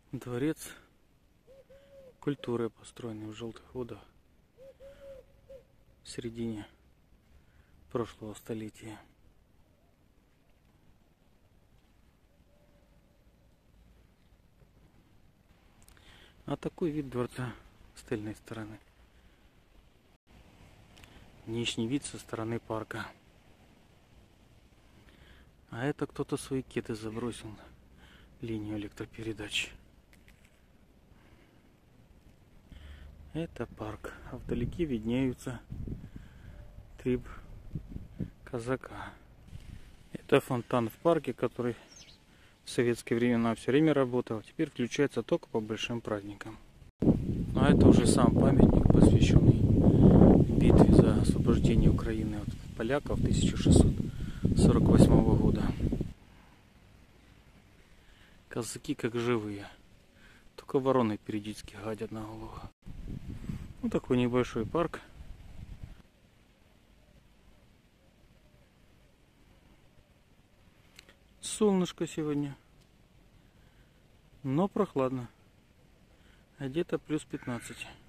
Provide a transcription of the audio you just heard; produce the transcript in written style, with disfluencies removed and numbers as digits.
Дворец культуры, построенный в Желтых Водах в середине прошлого столетия. А такой вид дворца с тыльной стороны. Внешний вид со стороны парка. А это кто-то свои кеты забросил на линию электропередач. Это парк. А вдалеке виднеются три казака. Это фонтан в парке, который в советские времена все время работал. Теперь включается только по большим праздникам. А это уже сам памятник, посвященный битве за освобождение Украины от поляков 1648 года. Казаки как живые. Только вороны периодически гадят на голову. Вот такой небольшой парк. Солнышко сегодня. Но прохладно. А где-то плюс 15.